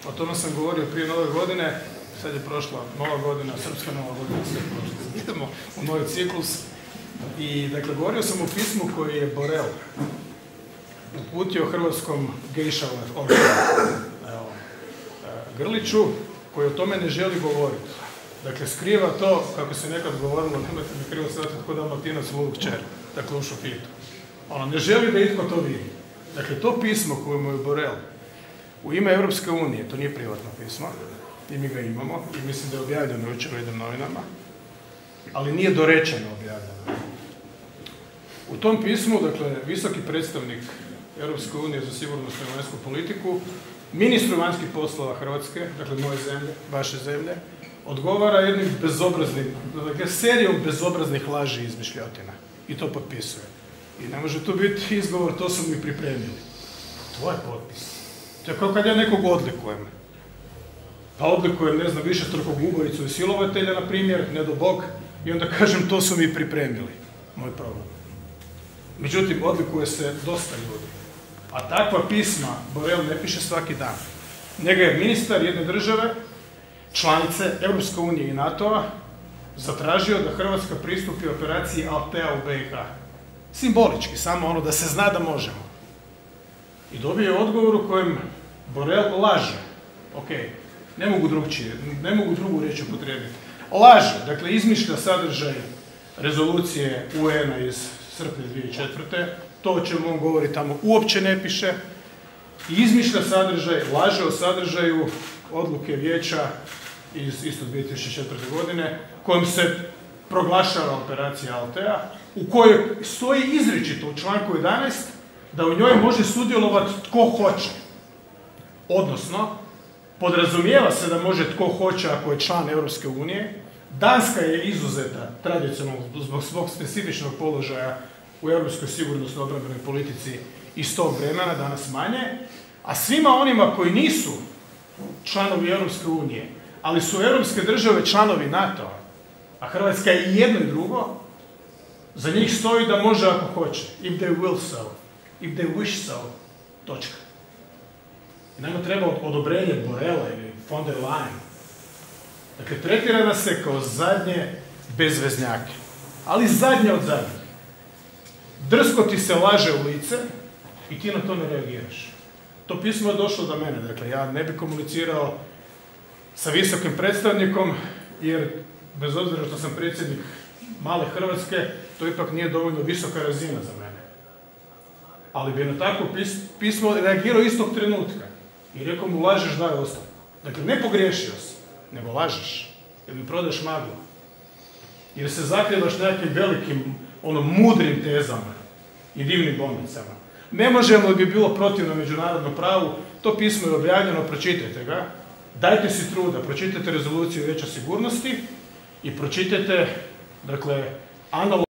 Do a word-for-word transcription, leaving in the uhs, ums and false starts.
O tome sam govorio prije nove godine, sad je prošla nova godina, srpska nova godina, sve prošlo. Idemo u novi ciklus. I dakle, govorio sam o pismu koji je Borel uputio hrvatskom gejšavu Grliću, koji o tome ne želi govoriti. Dakle, skriva to, kako se nekad govorilo, nemojte mi krivo shvatiti, kod Dalmatinac ludu kćer, dakle u šupitu. Ono, ne želi da itko to vidi. Dakle, to pismo koje mu je Borel u ime Europske unije, to nije privatno pismo, i mi ga imamo, i mislim da je objavljeno jučer u jednim novinama, ali nije dorečeno objavljeno. U tom pismu, dakle, visoki predstavnik Europske unije za sigurnosnu i vanjsku politiku, ministru vanjskih poslova Hrvatske, dakle moje zemlje, vaše zemlje, odgovara jednim bezobraznim, dakle serijom bezobraznih laži i izmišljotina. I to potpisuje. I ne može tu biti izgovor, to su mi pripremili. Tvoj potpis. To je kao kad ja nekog odlikujem. Pa odlikujem, ne znam, višestrukog ubojicu i silovatelja, na primjer, ne do Bog, i onda kažem, to su mi pripremili. Moj problem. Međutim, odlikuje se dosta ljudi. A takva pisma Borel ne piše svaki dan. Njega je ministar jedne države, članice Europske unije i NATO-a, zatražio da Hrvatska pristupi operaciji Altea u B i H. Simbolički, samo ono da se zna da možemo. I dobio je odgovor u kojem Borel laže. Ok, ne mogu drugčije, ne mogu drugu riječ upotrijebiti. Laže, dakle izmišlja sadržaj rezolucije U N-a iz srpnja dvije tisuće četvrte. To o čemu on govori tamo uopće ne piše. I izmišlja sadržaj, laže o sadržaju odluke vijeća iz isto dvije tisuće četvrte. godine, kojom se proglašava operacija Altea, u kojoj stoji izričito u članku jedanaest da u njoj može sudjelovati tko hoće. Odnosno, podrazumijeva se da može tko hoće ako je član Europske unije. Danska je izuzeta tradicionalno zbog svog specifičnog položaja u europskoj sigurnosnoj obrambenoj politici iz tog vremena, danas manje, a svima onima koji nisu članovi Europske unije, ali su europske države članovi NATO-a, a Hrvatska je i jedno i drugo, za njih stoji da može ako hoće. If they will so. If they wish so. Točka. I nama treba odobrenje Borela ili von der Leyen. Dakle, tretira nas se kao zadnje bezveznjake. Ali zadnje od zadnjih. Drsko ti se laže u lice i ti na to ne reagiraš. To pismo je došlo do mene. Dakle, ja ne bi komunicirao sa visokim predstavnikom, jer bez obzira što sam predsjednik male Hrvatske, to ipak nije dovoljno visoka razina za mene. Ali bi na takvo pismo reagirao istog trenutka. I rekao mu, lažeš, daj ostavku. Dakle, ne pogriješio si, nego lažeš. Jer mi prodaš maglu. Jer se zakrivaš nekakvim velikim, ono, mudrim tezama i divnim bolnicama. Ne možemo li bi bilo protivno međunarodnom pravu, to pismo je objavljeno, pročitajte ga. Dajte si truda, pročitajte rezoluciju Vijeća sigurnosti i pročitajte, dakle, analog